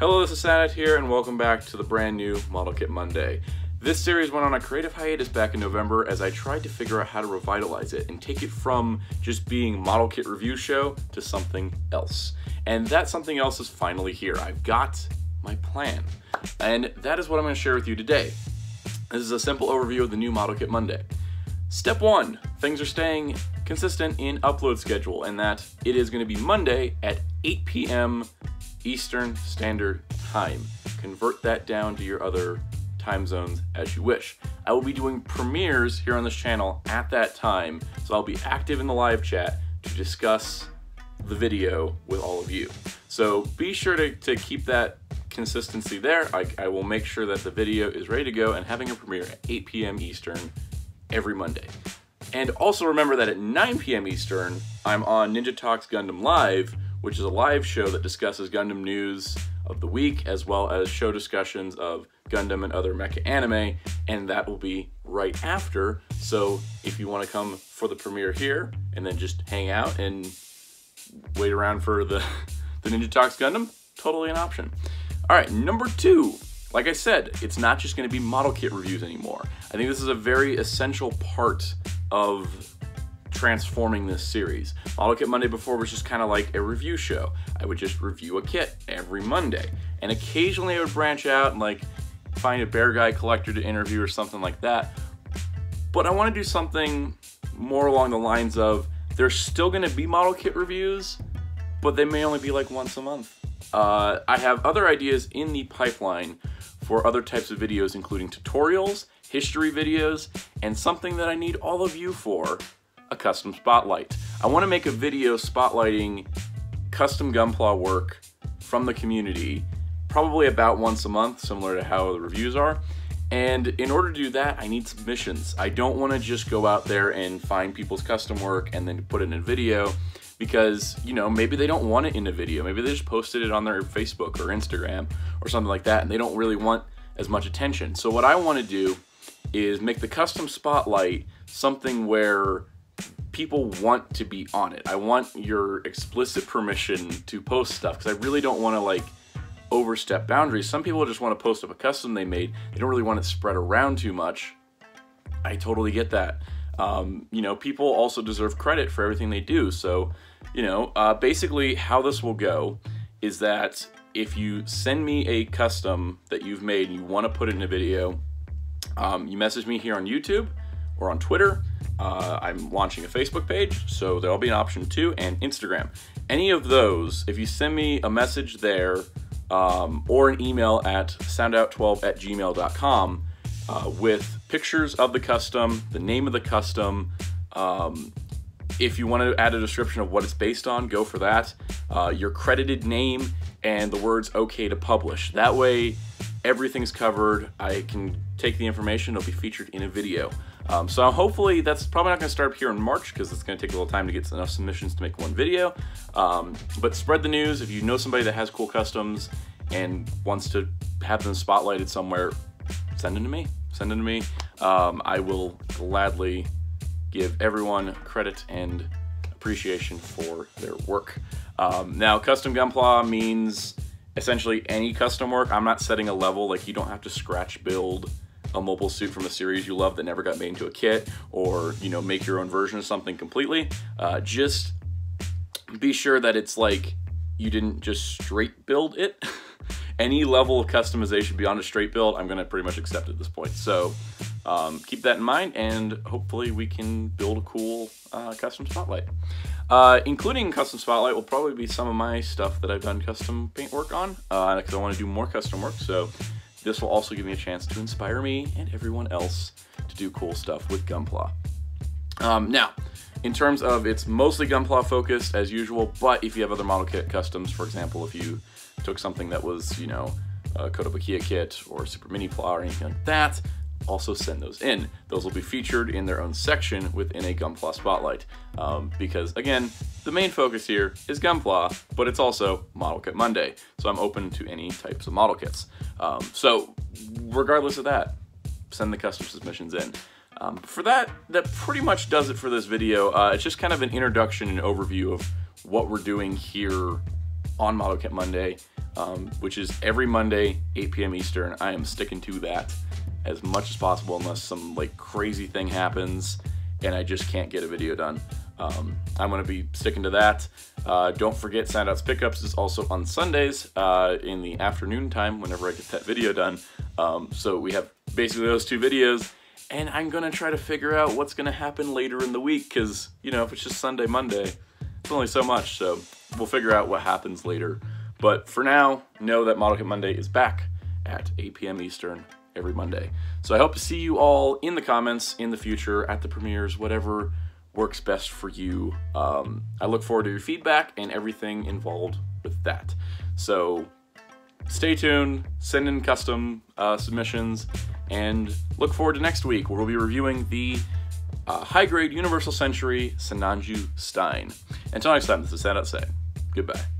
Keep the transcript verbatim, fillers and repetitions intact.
Hello, this is Sanat here, and welcome back to the brand new Model Kit Monday. This series went on a creative hiatus back in November as I tried to figure out how to revitalize it and take it from just being Model Kit Review Show to something else. And that something else is finally here. I've got my plan. And that is what I'm going to share with you today. This is a simple overview of the new Model Kit Monday. Step one, things are staying consistent in upload schedule, and that it is going to be Monday at eight p m Eastern Standard Time. Convert that down to your other time zones as you wish. I will be doing premieres here on this channel at that time, so I'll be active in the live chat to discuss the video with all of you. So be sure to, to keep that consistency there. I, I will make sure that the video is ready to go and having a premiere at eight p m Eastern every Monday. And also remember that at nine p m Eastern, I'm on Ninja Talks Gundam Live, which is a live show that discusses Gundam news of the week, as well as show discussions of Gundam and other mecha anime, and that will be right after. So if you want to come for the premiere here, and then just hang out and wait around for the, the Ninja Talks Gundam, totally an option. All right, number two. Like I said, it's not just going to be model kit reviews anymore. I think this is a very essential part of transforming this series. Model Kit Monday before was just kind of like a review show. I would just review a kit every Monday, and occasionally I would branch out and like find a Bear Guy collector to interview or something like that. But I want to do something more along the lines of there's still going to be model kit reviews, but they may only be like once a month. Uh, I have other ideas in the pipeline for other types of videos, including tutorials, history videos, and something that I need all of you for, a custom spotlight. I want to make a video spotlighting custom Gunpla work from the community, probably about once a month, similar to how the reviews are. And in order to do that, I need submissions. I don't want to just go out there and find people's custom work and then put it in a video, because, you know, maybe they don't want it in a video. Maybe they just posted it on their Facebook or Instagram or something like that, and they don't really want as much attention. So what I want to do is make the custom spotlight something where people want to be on it. I want your explicit permission to post stuff, because I really don't want to like overstep boundaries. Some people just want to post up a custom they made. They don't really want it spread around too much. I totally get that. Um, you know, people also deserve credit for everything they do. So, you know, uh, basically how this will go is that if you send me a custom that you've made and you want to put it in a video, um, you message me here on YouTube or on Twitter. Uh, I'm launching a Facebook page, so there'll be an option too, and Instagram. Any of those, if you send me a message there um, or an email at soundout twelve at gmail dot com, Uh, with pictures of the custom, the name of the custom. Um, if you want to add a description of what it's based on, go for that. Uh, your credited name and the words "okay to publish." That way, everything's covered. I can take the information; it'll be featured in a video. Um, so hopefully, that's probably not going to start up here in March, because it's going to take a little time to get enough submissions to make one video. Um, but spread the news. If you know somebody that has cool customs and wants to have them spotlighted somewhere, send them to me. Send them to me. Um, I will gladly give everyone credit and appreciation for their work. Um, now, custom Gunpla means essentially any custom work. I'm not setting a level. Like, you don't have to scratch build a mobile suit from a series you love that never got made into a kit, or, you know, make your own version of something completely. Uh, just be sure that it's like you didn't just straight build it. Any level of customization beyond a straight build, I'm going to pretty much accept at this point. So um, keep that in mind, and hopefully we can build a cool uh, custom spotlight. Uh, including custom spotlight will probably be some of my stuff that I've done custom paint work on, because uh, I want to do more custom work. So this will also give me a chance to inspire me and everyone else to do cool stuff with Gunpla. Um, now, in terms of, it's mostly Gunpla focused as usual, but if you have other model kit customs, for example, if you took something that was, you know, a Kotobukiya kit or Super Mini Pla or anything like that, also send those in. Those will be featured in their own section within a Gunpla spotlight. Um, because again, the main focus here is Gunpla, but it's also Model Kit Monday. So I'm open to any types of model kits. Um, so regardless of that, send the custom submissions in. Um, for that, that pretty much does it for this video. Uh, it's just kind of an introduction and overview of what we're doing here on Model Kit Monday. um, which is every Monday, eight p m Eastern. I am sticking to that as much as possible unless some like crazy thing happens and I just can't get a video done. Um, I'm going to be sticking to that. Uh, don't forget, Sandouts Pickups is also on Sundays uh, in the afternoon time whenever I get that video done. Um, so we have basically those two videos, and I'm going to try to figure out what's going to happen later in the week because, you know, if it's just Sunday, Monday, it's only so much, so we'll figure out what happens later. But for now, know that Model Kit Monday is back at eight p m Eastern every Monday. So I hope to see you all in the comments in the future, at the premieres, whatever works best for you. Um, I look forward to your feedback and everything involved with that. So stay tuned, send in custom uh, submissions, and look forward to next week where we'll be reviewing the uh, high-grade Universal Century Sinanju Stein. Until next time, this is Sandout saying goodbye.